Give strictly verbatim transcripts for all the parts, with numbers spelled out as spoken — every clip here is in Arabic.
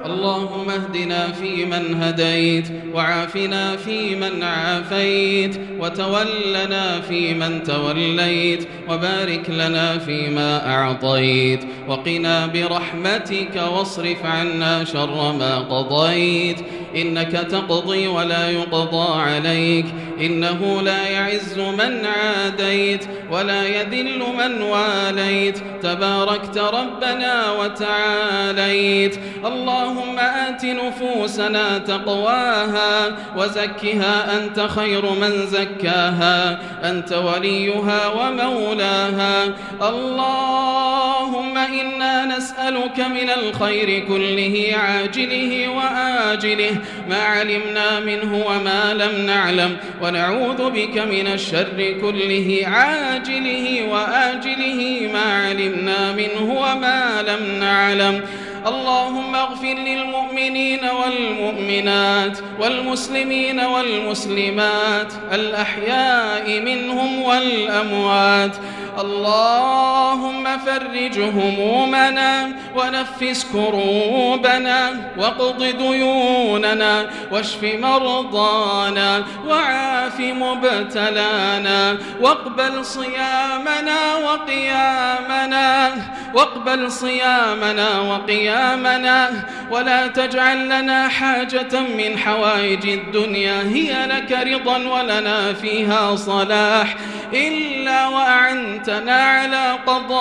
اللهم اهدنا فيمن هديت، وعافنا فيمن عافيت، وتولنا فيمن توليت، وبارك لنا فيما أعطيت، وقنا برحمتك واصرف عنا شر ما قضيت، إنك تقضي ولا يقضى عليك، إنه لا يعز من عاديت ولا يذل من واليت، تباركت ربنا وتعاليت. اللهم آت نفوسنا تقواها وزكها أنت خير من زكاها، أنت وليها ومولاها. اللهم إنا نسألك من الخير كله عاجله وآجله ما علمنا منه وما لم نعلم، ونعوذ بك من الشر كله عاجله وآجله ما علمنا منه وما لم نعلم. اللهم اغفر للمؤمنين والمؤمنات والمسلمين والمسلمات الأحياء منهم والأموات. اللهم فرج همومنا ونفس كروبنا واقض ديوننا واشف مرضانا وعاف مبتلانا، واقبل صيامنا وقيامنا واقبل صيامنا وقيامنا، ولا تجعل لنا حاجة من حوائج الدنيا هي لك رضا ولنا فيها صلاح إلا وأعنتنا على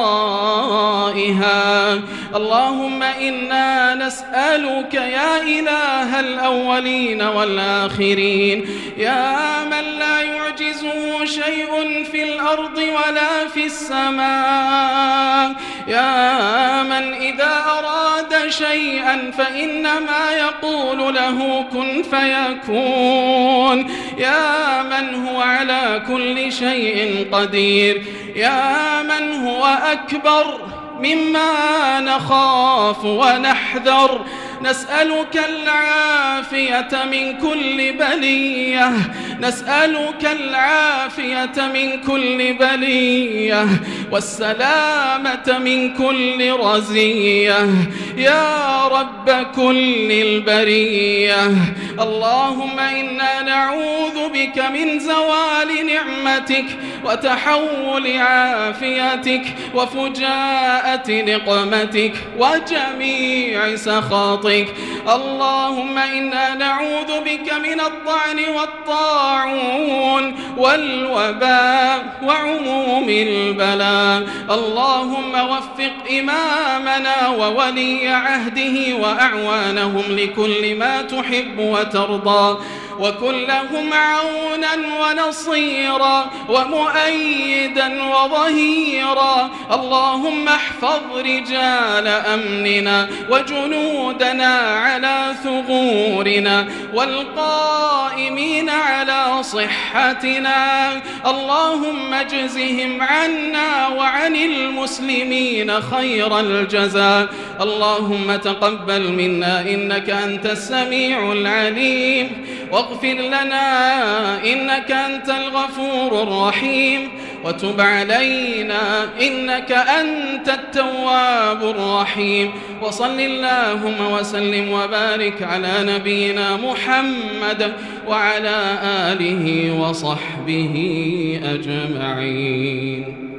قضائها. اللهم إنا نسألك يا إله الأولين والآخرين، يا من لا يعجزه شيء في الأرض ولا في السماء، يا من إذا أراد شيئا فإنما يقول له كن فيكون، يا من هو على كل شيء قدير، يا من هو أكبر مما نخاف ونحذر. نسألك العافية من كل بلية، نسألك العافية من كل بلية والسلامة من كل رزية يا رب كل البرية. اللهم إنا نعوذ بك من زوال نعمتك وتحول عافيتك وفجاءة نقمتك وجميع سخطك. اللهم إنا نعوذ بك من الطعن والطاعون والوباء وعموم البلاء. اللهم وفق إمامنا وولي عهده وأعوانهم لكل ما تحب وترضى، وكن لهم عونا ونصيرا ومؤيدا وظهيرا. اللهم احفظ رجال أمننا وجنودنا على ثغورنا والقائمين على صحتنا. اللهم اجزهم عنا وعن المسلمين خير الجزاء. اللهم تقبل منا إنك أنت السميع العليم، واغفر لنا إنك أنت الغفور الرحيم، وتب علينا إنك أنت التواب الرحيم. وصل اللهم وسلم وبارك على نبينا محمد وعلى آله وصحبه أجمعين.